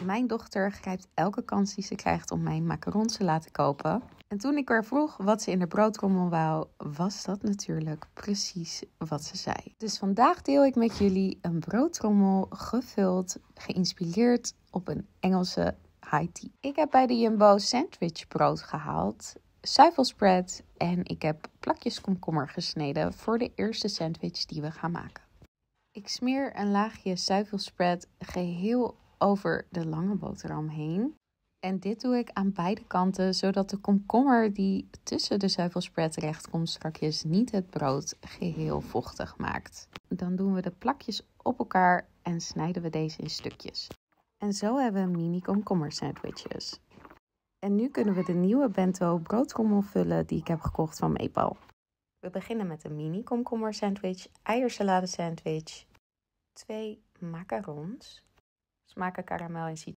Mijn dochter grijpt elke kans die ze krijgt om mijn macarons te laten kopen. En toen ik haar vroeg wat ze in de broodtrommel wou, was dat natuurlijk precies wat ze zei. Dus vandaag deel ik met jullie een broodtrommel gevuld, geïnspireerd op een Engelse high tea. Ik heb bij de Jumbo sandwichbrood gehaald, zuivelspread en ik heb plakjes komkommer gesneden voor de eerste sandwich die we gaan maken. Ik smeer een laagje zuivelspread geheel over de lange boterham heen. En dit doe ik aan beide kanten, zodat de komkommer die tussen de zuivelspread terechtkomt strakjes niet het brood geheel vochtig maakt. Dan doen we de plakjes op elkaar en snijden we deze in stukjes. En zo hebben we mini komkommer sandwiches. En nu kunnen we de nieuwe bento broodtrommel vullen die ik heb gekocht van Meepal. We beginnen met een mini komkommer sandwich, eiersalade sandwich, 2 macarons, smaken karamel en citroen.